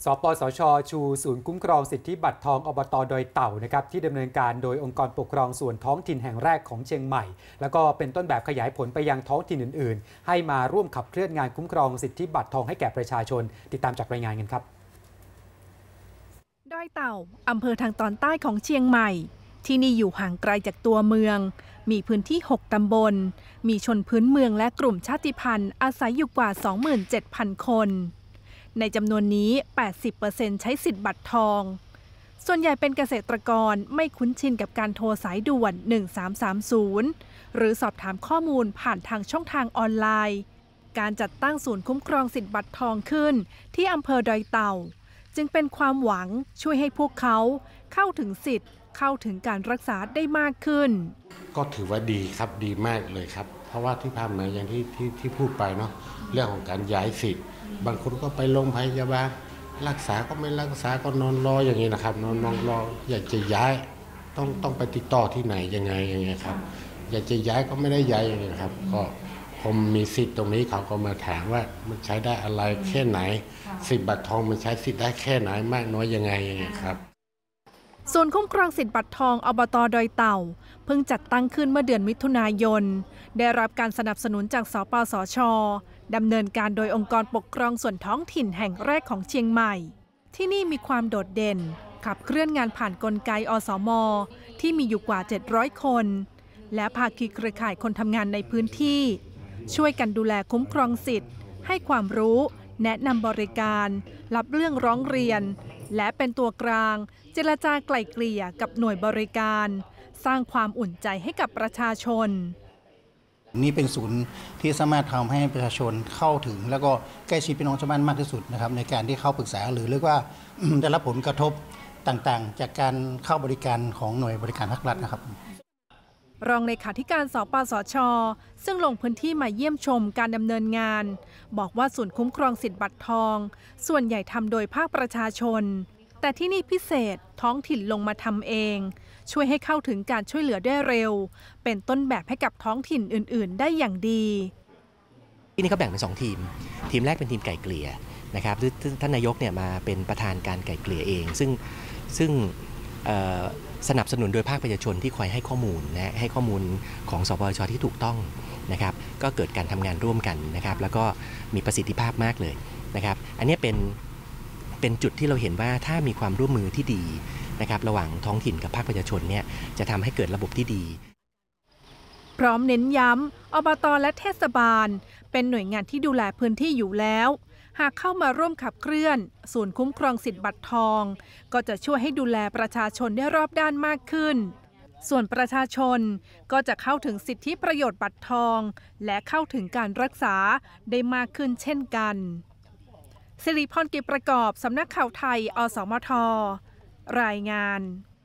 สปสช.ชูศูนย์คุ้มครองสิทธิบัตรทองอบต.ดอยเต่านะครับที่ดำเนินการโดยองค์กรปกครองส่วนท้องถิ่นแห่งแรกของเชียงใหม่แล้วก็เป็นต้นแบบขยายผลไปยังท้องถิ่นอื่นๆให้มาร่วมขับเคลื่อนงานคุ้มครองสิทธิบัตรทองให้แก่ประชาชนติดตามจากรายงานกันครับดอยเต่าอำเภอทางตอนใต้ของเชียงใหม่ที่นี่อยู่ห่างไกลจากตัวเมืองมีพื้นที่6ตำบลมีชนพื้นเมืองและกลุ่มชาติพันธุ์อาศัยอยู่กว่า 27,000 คนในจำนวนนี้ 80% ใช้สิทธิ์บัตรทองส่วนใหญ่เป็นเกษตรกรไม่คุ้นชินกับการโทรสายด่วน 1330 หรือสอบถามข้อมูลผ่านทางช่องทางออนไลน์การจัดตั้งศูนย์คุ้มครองสิทธิ์บัตรทองขึ้นที่อำเภอดอยเต่าจึงเป็นความหวังช่วยให้พวกเขาเข้าถึงสิทธิ์เข้าถึงการรักษาได้มากขึ้นก็ถือว่าดีครับดีมากเลยครับเพราะว่าที่ผ่านมาอย่างที่พูดไปเนาะเรื่องของการย้ายสิทธิ์บางคนก็ไปโรงพยาบาลรักษาก็ไม่รักษาก็นอนรออย่างนี้นะครับนอนรออยากจะย้ายต้องไปติดต่อที่ไหนยังไงครับอยากจะย้ายก็ไม่ได้ย้ายอย่างนี้ครับก็ผมมีสิทธิ์ตรงนี้เขาก็มาถามว่ามันใช้ได้อะไรแค่ไหนสิทธิ์บัตรทองมันใช้สิทธิ์ได้แค่ไหนมากน้อยยังไงครับศูนย์คุ้มครองสิทธิ์บัตรทองอบต.ดอยเต่าเพิ่งจัดตั้งขึ้นเมื่อเดือนมิถุนายนได้รับการสนับสนุนจากสปสช.ดำเนินการโดยองค์กรปกครองส่วนท้องถิ่นแห่งแรกของเชียงใหม่ที่นี่มีความโดดเด่นขับเคลื่อนงานผ่านกลไกอสม.ที่มีอยู่กว่า700คนและภาคีเครือข่ายคนทำงานในพื้นที่ช่วยกันดูแลคุ้มครองสิทธิ์ให้ความรู้แนะนำบริการรับเรื่องร้องเรียนและเป็นตัวกลางเจรจาไกล่เกลี่ยกับหน่วยบริการสร้างความอุ่นใจให้กับประชาชนนี่เป็นศูนย์ที่สามารถทำให้ประชาชนเข้าถึงแล้วก็ใกล้ชิดพี่น้องชาวบ้านมากที่สุดนะครับในการที่เข้าปรึกษาหรือเรียกว่า ได้รับผลกระทบต่างๆจากการเข้าบริการของหน่วยบริการภาครัฐนะครับรองเลขาธิการสปสช.ซึ่งลงพื้นที่มาเยี่ยมชมการดำเนินงานบอกว่าศูนย์คุ้มครองสิทธิ์บัตรทองส่วนใหญ่ทำโดยภาคประชาชนแต่ที่นี่พิเศษท้องถิ่นลงมาทำเองช่วยให้เข้าถึงการช่วยเหลือได้เร็วเป็นต้นแบบให้กับท้องถิ่นอื่นๆได้อย่างดีที่นี่เขาแบ่งเป็น2ทีมแรกเป็นทีมไก่เกลี่ยนะครับท่านนายกเนี่ยมาเป็นประธานการไก่เกลี่ยเองซึ่งสนับสนุนโดยภาคประชาชนที่คอยให้ข้อมูลนะให้ข้อมูลของสปสช.ที่ถูกต้องนะครับก็เกิดการทำงานร่วมกันนะครับแล้วก็มีประสิทธิภาพมากเลยนะครับอันนี้เป็นจุดที่เราเห็นว่าถ้ามีความร่วมมือที่ดีนะครับระหว่างท้องถิ่นกับภาคประชาชนเนี่ยจะทำให้เกิดระบบที่ดีพร้อมเน้นย้ำอบต.และเทศบาลเป็นหน่วยงานที่ดูแลพื้นที่อยู่แล้วหากเข้ามาร่วมขับเคลื่อนศูนย์คุ้มครองสิทธิ์บัตรทองก็จะช่วยให้ดูแลประชาชนได้รอบด้านมากขึ้นส่วนประชาชนก็จะเข้าถึงสิทธิประโยชน์บัตรทองและเข้าถึงการรักษาได้มากขึ้นเช่นกันสิริพร กิจประกอบสำนักข่าวไทยอสมทรายงาน